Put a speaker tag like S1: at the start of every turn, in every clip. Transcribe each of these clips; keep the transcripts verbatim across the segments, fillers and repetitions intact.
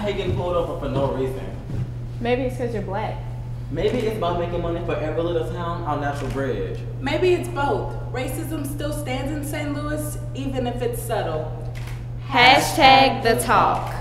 S1: hate getting pulled over for no reason.
S2: Maybe it's because you're black.
S1: Maybe it's about making money for every little town on Natural Bridge.
S3: Maybe it's both. Racism still stands in Saint Louis, even if it's subtle.
S2: Hashtag the talk.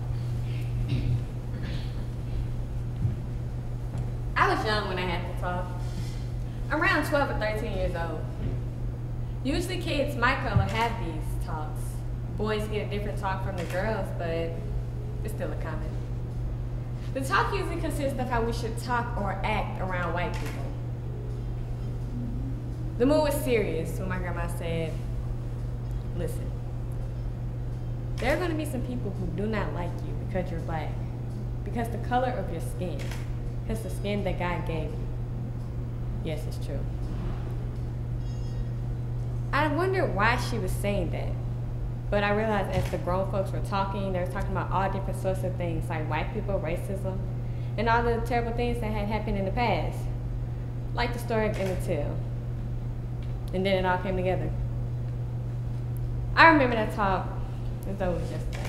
S4: I was young when I had to talk. Around twelve or thirteen years old. Usually kids my color have these talks. Boys get a different talk from the girls, but it's still a common. The talk usually consists of how we should talk or act around white people. The mood was serious when my grandma said, listen, there are going to be some people who do not like you because you're black, because the color of your skin, because the skin that God gave you. Yes, it's true. I wondered why she was saying that, but I realized as the grown folks were talking, they were talking about all different sorts of things, like white people, racism, and all the terrible things that had happened in the past, like the story of Emmett Till. And then it all came together. I remember that talk as though it was yesterday.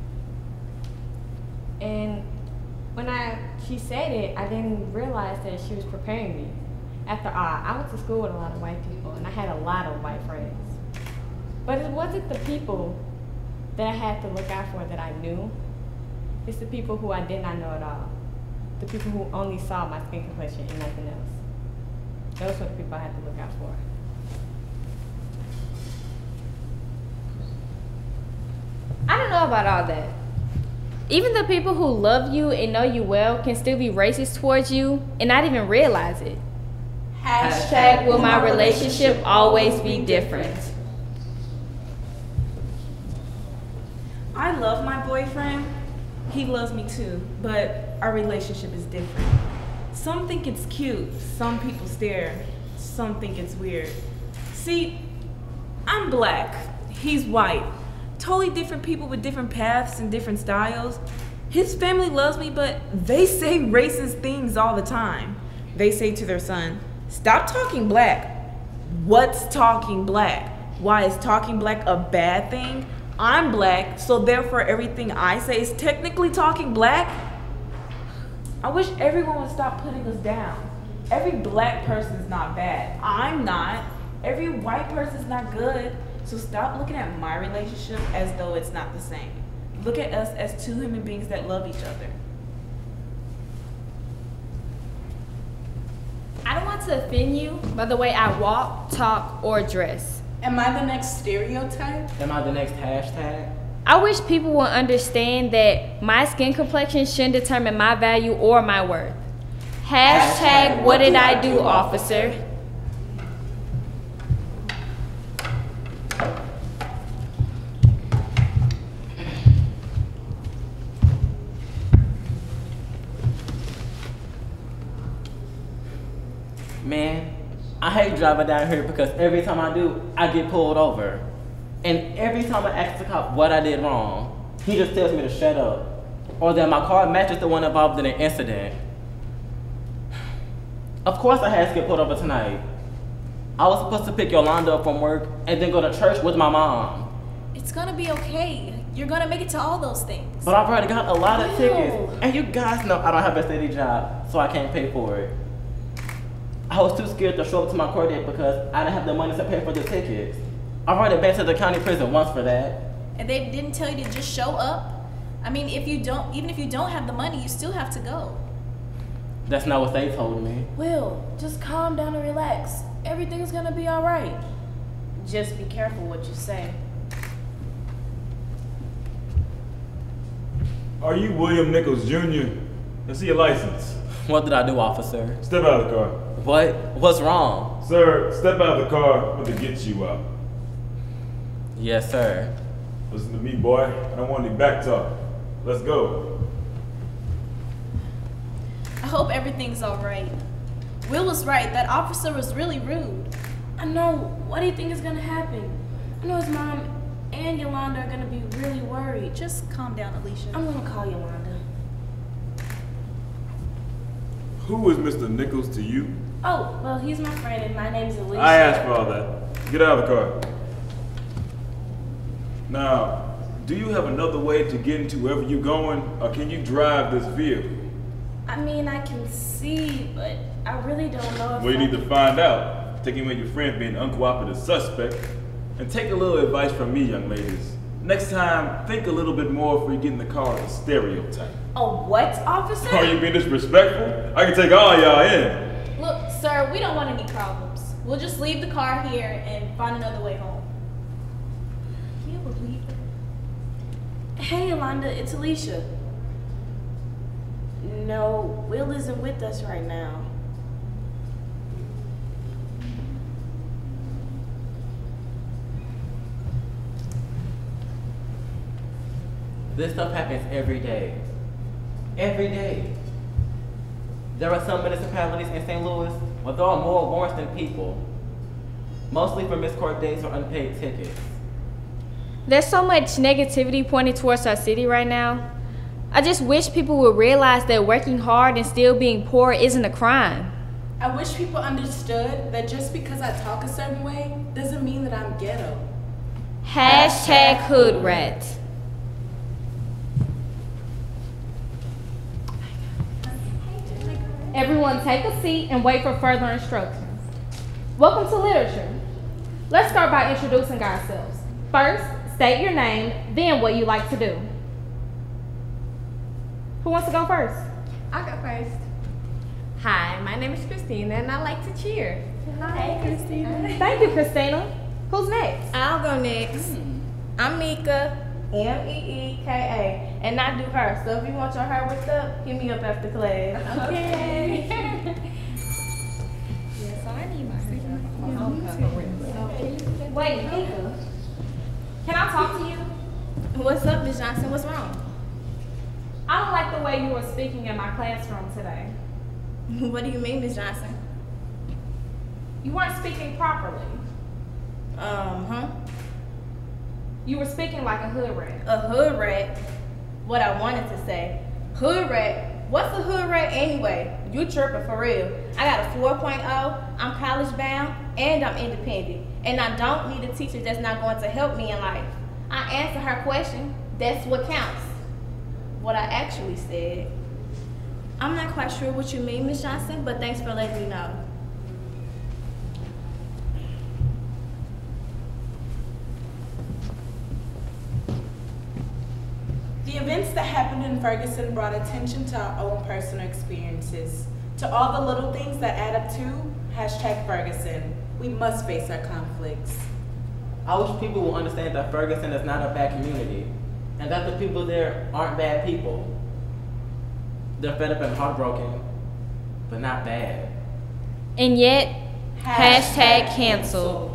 S4: And when I she said it, I didn't realize that she was preparing me. After all, I went to school with a lot of white people, and I had a lot of white friends. But it wasn't the people that I had to look out for that I knew. It's the people who I did not know at all. The people who only saw my skin complexion and nothing else. Those were the people I had to look out for. I don't know about all that. Even the people who love you and know you well can still be racist towards you and not even realize it. Hashtag will my relationship always be different?
S5: I love my boyfriend. He loves me too, but our relationship is different. Some think it's cute, some people stare, some think it's weird. See, I'm black, he's white. Totally different people with different paths and different styles. His family loves me, but they say racist things all the time. They say to their son, stop talking black. What's talking black? Why is talking black a bad thing? I'm black, so therefore everything I say is technically talking black? I wish everyone would stop putting us down. Every black person is not bad. I'm not. Every white person is not good. So stop looking at my relationship as though it's not the same. Look at us as two human beings that love each other.
S2: I don't want to offend you by the way I walk, talk, or dress.
S3: Am I the next stereotype?
S1: Am I the next hashtag?
S2: I wish people would understand that my skin complexion shouldn't determine my value or my worth. Hashtag what did I do, officer?
S1: Man, I hate driving down here because every time I do, I get pulled over. And every time I ask the cop what I did wrong, he just tells me to shut up. Or that my car matches the one involved in an incident. Of course I had to get pulled over tonight. I was supposed to pick Yolanda up from work and then go to church with my mom.
S6: It's gonna be okay. You're gonna make it to all those things.
S1: But I've already got a lot of
S6: Ew.
S1: tickets. And you guys know I don't have a steady job, so I can't pay for it. I was too scared to show up to my court date because I didn't have the money to pay for the tickets. I've already been to the county prison once for that.
S6: And they didn't tell you to just show up? I mean, if you don't, even if you don't have the money, you still have to go.
S1: That's not what they told me.
S7: Will, just calm down and relax. Everything's gonna be all right. Just be careful what you say.
S8: Are you William Nichols, Junior? Let's see your license.
S1: What did I do, officer?
S8: Step out of the car.
S1: What? What's wrong?
S8: Sir, step out of the car when it gets you out.
S1: Yes, sir.
S8: Listen to me, boy. I don't want any back talk. Let's go.
S6: I hope everything's all right. Will was right. That officer was really rude.
S7: I know. What do you think is gonna happen? I know his mom and Yolanda are gonna be really worried.
S6: Just calm down, Alicia.
S7: I'm gonna call Yolanda.
S8: Who is Mister Nichols to you?
S7: Oh, well, he's my friend and my name's Alicia.
S8: I asked for all that. Get out of the car. Now, do you have another way to get into wherever you're going, or can you drive this vehicle?
S7: I mean, I can see, but I really don't know if
S8: Well, you
S7: I
S8: need to
S7: can-
S8: find out. Taking with your friend being an uncooperative suspect. And take a little advice from me, young ladies. Next time, think a little bit more before you get in the car with a stereotype.
S7: A what, officer?
S8: Are you being disrespectful? I can take all y'all in.
S6: Look, sir, we don't want any problems. We'll just leave the car here and find another way home. Can you believe that?
S7: Hey, Yolanda, it's Alicia. No, Will isn't with us right now.
S1: This stuff happens every day. Every day. There are some municipalities in Saint Louis where there are more warrants than people, mostly for missed court dates or unpaid tickets.
S2: There's so much negativity pointed towards our city right now. I just wish people would realize that working hard and still being poor isn't a crime.
S3: I wish people understood that just because I talk a certain way doesn't mean that I'm ghetto.
S2: Hashtag hood rat. Everyone take a seat and wait for further instructions. Welcome to literature. Let's start by introducing ourselves. First, state your name, then what you like to do. Who wants to go first?
S4: I'll go first. Hi, my name is Christina and I like to cheer. Hi, Christina.
S2: Thank you, Christina. Who's next?
S7: I'll go next. I'm Mika, M E E K A, and I do her. So if you want your hair whipped up, hit me up after class.
S4: Okay.
S2: Yes, I need my Wait, Mika. Can I talk to you?
S7: What's up, Miz Johnson? What's wrong?
S2: I don't like the way you were speaking in my classroom today.
S7: What do you mean, Miz Johnson?
S2: You weren't speaking properly.
S7: Um, huh?
S2: You were speaking like a hood rat.
S7: A hood rat? What I wanted to say. Hood rat? What's a hood rat anyway? You tripping for real. I got a four point oh, I'm college bound, and I'm independent. And I don't need a teacher that's not going to help me in life. I answer her question. That's what counts. What I actually said. I'm not quite sure what you mean, Miz Johnson, but thanks for letting me know.
S3: The events that happened in Ferguson brought attention to our own personal experiences, to all the little things that add up to hashtag Ferguson. We must face our conflicts.
S1: I wish people will understand that Ferguson is not a bad community, and that the people there aren't bad people. They're fed up and heartbroken, but not bad.
S2: And yet, hashtag canceled.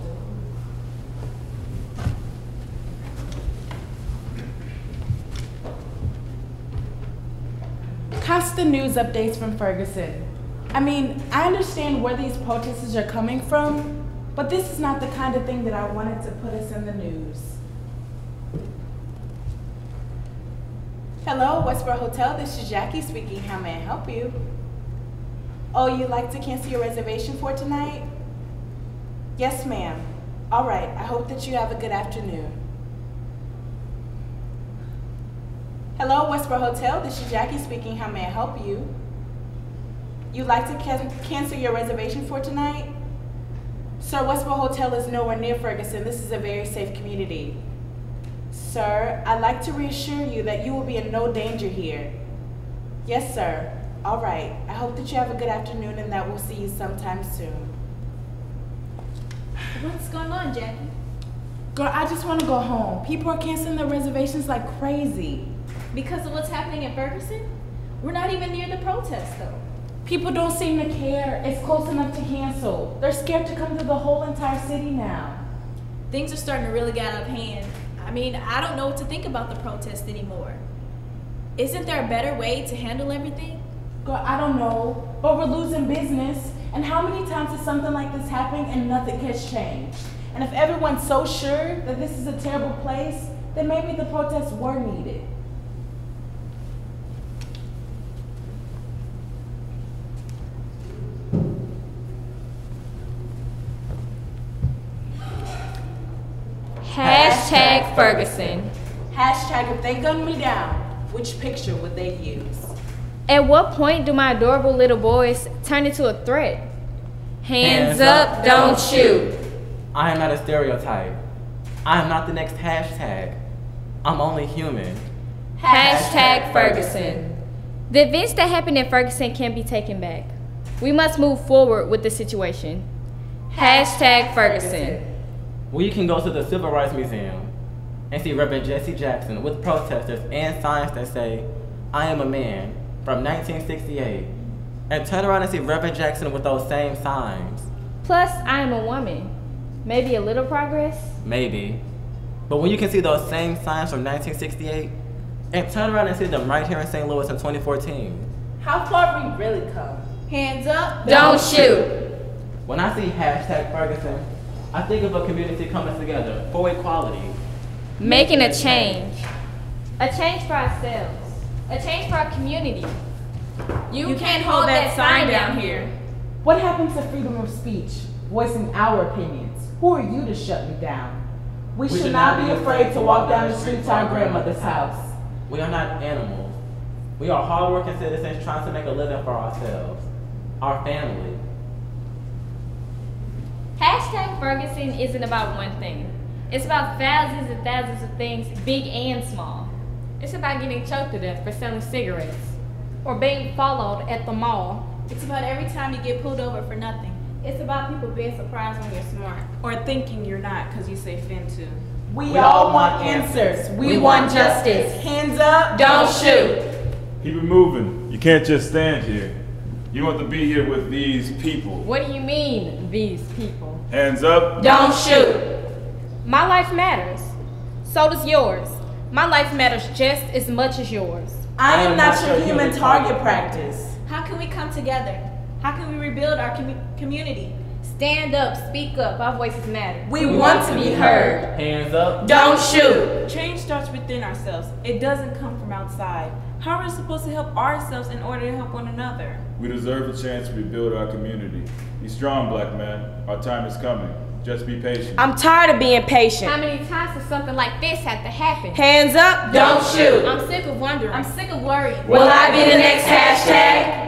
S3: Constant news updates from Ferguson. I mean, I understand where these protesters are coming from, but this is not the kind of thing that I wanted to put us in the news. Hello, Westboro Hotel. This is Jackie speaking. How may I help you? Oh, you'd like to cancel your reservation for tonight? Yes, ma'am. All right. I hope that you have a good afternoon. Hello, Westboro Hotel. This is Jackie speaking. How may I help you? You'd like to can cancel your reservation for tonight? Sir, Westboro Hotel is nowhere near Ferguson. This is a very safe community. Sir, I'd like to reassure you that you will be in no danger here. Yes, sir. All right. I hope that you have a good afternoon and that we'll see you sometime soon.
S6: What's going on, Jackie?
S3: Girl, I just want to go home. People are canceling their reservations like crazy.
S6: Because of what's happening in Ferguson? We're not even near the protest, though.
S3: People don't seem to care. It's close enough to cancel. They're scared to come to the whole entire city now.
S6: Things are starting to really get out of hand. I mean, I don't know what to think about the protest anymore. Isn't there a better way to handle everything?
S3: Girl, I don't know, but we're losing business. And how many times has something like this happened and nothing has changed? And if everyone's so sure that this is a terrible place, then maybe the protests were needed.
S2: Hashtag Ferguson.
S3: Hashtag if they gun me down, which picture would they use?
S4: At what point do my adorable little boys turn into a threat? Hands,
S1: Hands
S4: up,
S1: up,
S4: don't
S1: don't
S4: shoot.
S1: I am not a stereotype. I am not the next hashtag. I'm only human.
S4: Hashtag Ferguson. The events that happened in Ferguson can't be taken back. We must move forward with the situation. Hashtag Ferguson.
S1: We can go to the Civil Rights Museum and see Reverend Jesse Jackson with protesters and signs that say, I am a man, from nineteen sixty-eight, and turn around and see Reverend Jackson with those same signs.
S4: Plus, I am a woman. Maybe a little progress?
S1: Maybe. But when you can see those same signs from nineteen sixty-eight, and turn around and see them right here in Saint Louis in twenty fourteen.
S3: How far have we really come?
S7: Hands up.
S4: Don't shoot.
S1: When I see hashtag Ferguson, I think of a community coming together for equality.
S4: Making a change. A change for ourselves. A change for our community. You,
S5: You can't hold that sign down here.
S9: What happens to freedom of speech, voicing our opinions? Who are you to shut me down? We, should, not be afraid to walk down the street to our grandmother's house.
S1: We are not animals. We are hardworking citizens trying to make a living for ourselves, our family.
S4: Hashtag Ferguson isn't about one thing. It's about thousands and thousands of things, big and small. It's about getting choked to death for selling cigarettes.
S2: Or being followed at the mall.
S7: It's about every time you get pulled over for nothing. It's about people being surprised when you're smart.
S5: Or thinking you're not because you say fin too.
S3: We,
S1: We
S3: all
S1: all
S3: want
S1: want
S3: answers. We,
S4: We
S3: want
S4: want
S3: justice.
S4: justice.
S3: Hands up.
S4: Don't shoot.
S8: Keep it moving. You can't just stand here. You want to be here with these people.
S4: What do you mean, these people?
S8: Hands up.
S4: Don't shoot.
S2: My life matters. So does yours. My life matters just as much as yours.
S3: I am not your human target practice.
S7: How can we come together? How can we rebuild our commu- community? Stand up, speak up, our voices matter.
S3: We, want to be heard.
S1: Hands up.
S4: Don't shoot.
S5: Change starts within ourselves. It doesn't come from outside. How are we supposed to help ourselves in order to help one another?
S8: We deserve a chance to rebuild our community. Be strong, black man. Our time is coming. Just be patient.
S3: I'm tired of being patient.
S4: How many times does something like this have to happen?
S3: Hands up. Don't shoot.
S7: I'm sick of wondering. I'm sick of worrying.
S3: Will I be the next hashtag?